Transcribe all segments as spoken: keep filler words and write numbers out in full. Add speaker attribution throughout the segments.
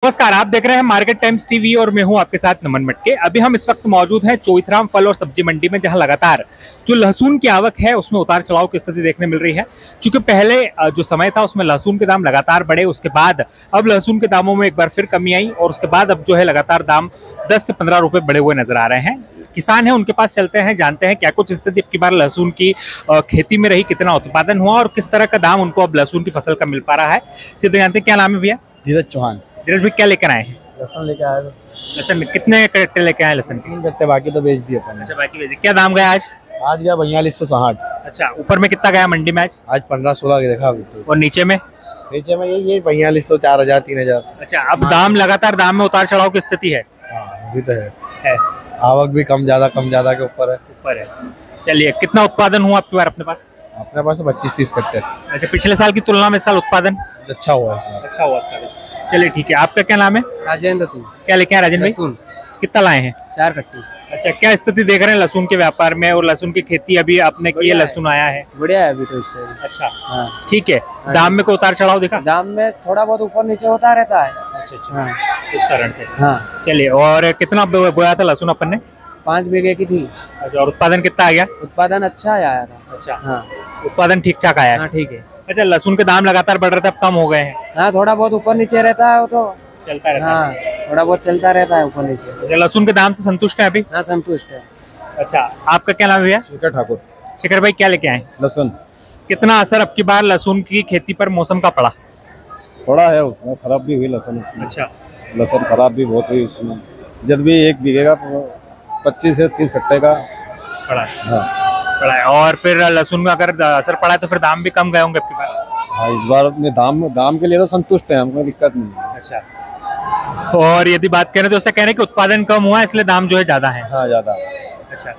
Speaker 1: नमस्कार, आप देख रहे हैं मार्केट टाइम्स टीवी और मैं हूं आपके साथ नमन मटके। अभी हम इस वक्त मौजूद हैं चोइथराम फल और सब्जी मंडी में, जहां लगातार जो लहसुन की आवक है उसमें उतार चढ़ाव की स्थिति देखने मिल रही है। क्योंकि पहले जो समय था उसमें लहसुन के दाम लगातार बढ़े, उसके बाद अब लहसुन के दामों में एक बार फिर कमी आई और उसके बाद अब जो है लगातार दाम दस से पंद्रह रुपए बढ़े हुए नजर आ रहे हैं। किसान है, उनके पास चलते हैं, जानते हैं क्या कुछ स्थिति अब की बार लहसुन की खेती में रही, कितना उत्पादन हुआ और किस तरह का दाम उनको अब लहसुन की फसल का मिल पा रहा है। सीधे जानते हैं, क्या नाम है भैया?
Speaker 2: धीरज चौहान।
Speaker 1: धीरज भाई, क्या लेकर आए हैं?
Speaker 2: लहसुन लेके आए।
Speaker 1: लहसुन कितने कट्टे लेके आए लहसुन के?
Speaker 2: तीन कट्टे, बाकी तो बेच दिए अपन।
Speaker 1: अच्छा, बाकी बेच दिए। क्या दाम गया आज?
Speaker 2: आज गया बयालीस सौ साठ।
Speaker 1: अच्छा, ऊपर में कितना गया मंडी में आज?
Speaker 2: आज पंद्रह सोलह देखा अभी तो।
Speaker 1: और नीचे में?
Speaker 2: नीचे में यही ये बयालीस सौ, चार हजार, तीन हजार।
Speaker 1: अच्छा, अब दाम लगातार दाम में उतार चढ़ाव की स्थिति है।
Speaker 2: हाँ, अभी तो है,
Speaker 1: है।
Speaker 2: आवक भी कम ज्यादा कम ज्यादा के ऊपर है।
Speaker 1: ऊपर है। चलिए, कितना उत्पादन हुआ आपकी बार अपने पास?
Speaker 2: अपने पास पच्चीस तीस कट्टे।
Speaker 1: अच्छा, पिछले साल की तुलना में इस साल उत्पादन
Speaker 2: अच्छा हुआ है।
Speaker 1: अच्छा हुआ उत्पादन। चलिए ठीक है, आपका क्या नाम है?
Speaker 2: राजेंद्र सिंह।
Speaker 1: क्या लेके आए राजेंद्र भाई? कितना लाए हैं?
Speaker 2: चार कट्टी।
Speaker 1: अच्छा, क्या स्थिति देख रहे हैं लहसुन के व्यापार में और लहसुन की खेती अभी आपने की है, लहसुन आया है?
Speaker 2: बढ़िया है अभी तो इस तरह।
Speaker 1: अच्छा,
Speaker 2: हाँ
Speaker 1: ठीक है। दाम में कोई उतार चढ़ाव देखा?
Speaker 2: दाम में थोड़ा बहुत ऊपर नीचे होता रहता है।
Speaker 1: अच्छा अच्छा,
Speaker 2: हाँ,
Speaker 1: इस कारण से।
Speaker 2: हाँ।
Speaker 1: चलिए, और कितना बो- बोया था लहसुन अपन ने?
Speaker 2: पाँच बीघे की थी।
Speaker 1: अच्छा, और उत्पादन कितना आ गया?
Speaker 2: उत्पादन अच्छा आया था।
Speaker 1: अच्छा,
Speaker 2: हाँ
Speaker 1: उत्पादन ठीक ठाक आया है।
Speaker 2: हाँ, ठीक है।
Speaker 1: अच्छा, लहसुन के दाम लगातार बढ़ रहे थे, अब कम हो गए हैं?
Speaker 2: हाँ, थोड़ा बहुत ऊपर नीचे रहता है वो तो
Speaker 1: चलता रहता
Speaker 2: हाँ, थोड़ा बहुत चलता रहता है ऊपर नीचे।
Speaker 1: है। लहसुन के दाम से संतुष्ट है अभी?
Speaker 2: हाँ, संतुष्ट है।
Speaker 1: अच्छा, आपका क्या नाम है भैया?
Speaker 2: शेखर ठाकुर।
Speaker 1: शेखर भाई, क्या लेके आए?
Speaker 2: लहसुन।
Speaker 1: कितना असर अब की बार लहसुन की खेती पर मौसम का पड़ा?
Speaker 3: पड़ा है, उसमें खराब भी हुई लहसुन। उसमें
Speaker 1: अच्छा,
Speaker 3: लहसुन खराब भी बहुत हुई उसमें। जब भी एक बीघे का पच्चीस से तीस कट्टे का
Speaker 1: पड़ा है।
Speaker 3: हाँ
Speaker 1: पड़ा है। और फिर लहसुन में अगर असर पड़ा है तो फिर दाम भी कम गए होंगे अब की बार?
Speaker 3: हाँ, इस बार में दाम दाम के लिए तो संतुष्ट है, हमको दिक्कत नहीं है।
Speaker 1: अच्छा, और यदि बात करें तो ऐसा कह रहे हैं कि उत्पादन कम हुआ है इसलिए दाम जो है ज्यादा है?
Speaker 3: हाँ, ज्यादा।
Speaker 1: अच्छा,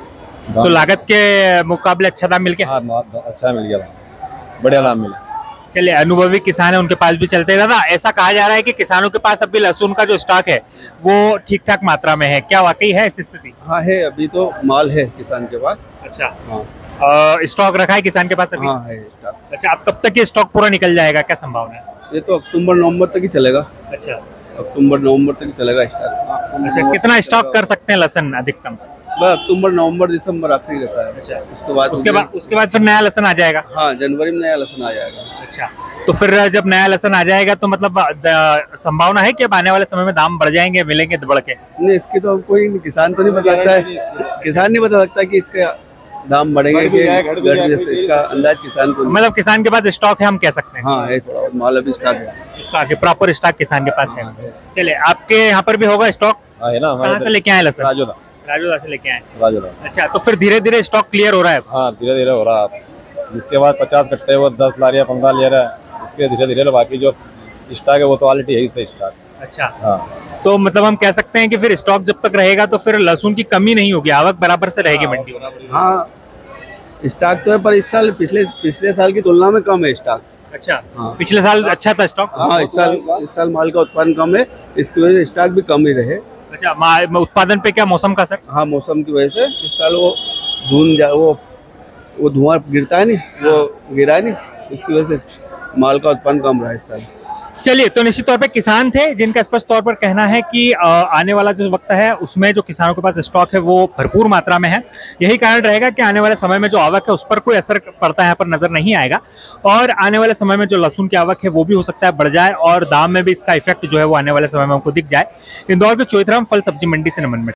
Speaker 1: तो लागत के मुकाबले अच्छा दाम मिल गया?
Speaker 3: हाँ, बहुत अच्छा मिल गया, बढ़िया दाम मिला।
Speaker 1: चलिए, अनुभवी किसान है, उनके पास भी चलते हैं। दादा, ऐसा कहा जा रहा है कि किसानों के पास अभी लहसुन का जो स्टॉक है वो ठीक ठाक मात्रा में है, क्या वाकई है ऐसी स्थिति?
Speaker 4: हाँ है, अभी तो माल है किसान के पास।
Speaker 1: अच्छा,
Speaker 4: हाँ,
Speaker 1: स्टॉक रखा है किसान के पास अभी?
Speaker 4: हाँ है स्टॉक।
Speaker 1: अच्छा, अब कब तक ये स्टॉक पूरा निकल जाएगा, क्या संभावना है?
Speaker 4: ये तो अक्टूबर नवंबर तक ही चलेगा।
Speaker 1: अच्छा
Speaker 4: अक्टूबर नवंबर तक ही चलेगा स्टॉक।
Speaker 1: अच्छा, कितना स्टॉक कर सकते हैं लहसुन अधिकतम?
Speaker 4: बस अक्टूबर नवंबर दिसंबर आखिरी रहता है।
Speaker 1: अच्छा,
Speaker 4: उसके बाद
Speaker 1: उसके बाद उसके बाद फिर नया लहसुन आ जाएगा?
Speaker 4: हाँ, जनवरी में नया लहसुन आ जाएगा।
Speaker 1: अच्छा, तो फिर जब नया लहसुन आ जाएगा तो मतलब द- संभावना है कि अब आने वाले समय में दाम बढ़ जाएंगे, मिलेंगे बढ़ के?
Speaker 4: नहीं, इसकी तो कोई किसान तो नहीं बता सकता है। किसान नहीं बता सकता कि इसका दाम बढ़ेंगे कि घट जाए, इसका अंदाज किसान को नहीं।
Speaker 1: मतलब किसान के पास स्टॉक है, हम कह सकते हैं?
Speaker 4: हाँ है, थोड़ा बहुत माल अभी स्टॉक है।
Speaker 1: स्टॉक है, प्रॉपर स्टॉक किसान के पास है। चलिए, आपके यहाँ पर भी होगा स्टॉक?
Speaker 3: हाँ, है ना।
Speaker 1: कहाँ से लेके आए लहसुन?
Speaker 3: राजोदा।
Speaker 1: राजोदा से लेके आए।
Speaker 3: राजोदा।
Speaker 1: अच्छा, तो फिर धीरे धीरे स्टॉक क्लियर हो रहा है?
Speaker 3: हाँ, धीरे धीरे हो रहा है। जिसके बाद पचास कट्टे वो दस ला रहा है, पंद्रह ले रहा है, इसके धीरे धीरे बाकी जो स्टॉक है वो तो क्वालिटी है ही से स्टॉक।
Speaker 1: अच्छा,
Speaker 3: हाँ,
Speaker 1: तो मतलब हम कह सकते हैं कि फिर स्टॉक जब तक रहेगा तो फिर लहसुन की कमी नहीं होगी, आवक बराबर से रहेगी मंडी में?
Speaker 4: हाँ, स्टॉक तो है, पर इस साल पिछले पिछले साल की तुलना में कम है स्टॉक।
Speaker 1: अच्छा,
Speaker 4: हाँ।
Speaker 1: पिछले साल अच्छा था स्टॉक?
Speaker 4: हाँ, इस साल इस साल माल का उत्पादन कम है, इसकी वजह से स्टॉक भी कम ही रहे।
Speaker 1: अच्छा, मा- उत्पादन पे क्या मौसम का असर?
Speaker 4: हाँ, मौसम की वजह से इस साल वो धुंध जा वो वो धुआं गिरता है नहीं, वो गिरा है नहीं, इसकी वजह से माल का उत्पादन कम रहा है इस साल।
Speaker 1: चलिए, तो निश्चित तौर पे किसान थे जिनका स्पष्ट तौर पर कहना है कि अ, आने वाला जो वक्त है उसमें जो किसानों के पास स्टॉक है वो भरपूर मात्रा में है। यही कारण रहेगा कि आने वाले समय में जो आवक है उस पर कोई असर पड़ता है, यहाँ पर नजर नहीं आएगा। और आने वाले समय में जो लहसुन की आवक है वो भी हो सकता है बढ़ जाए और दाम में भी इसका इफेक्ट जो है वो आने वाले समय में हमको दिख जाए। इंदौर के चोइथराम फल सब्जी मंडी से नमन में।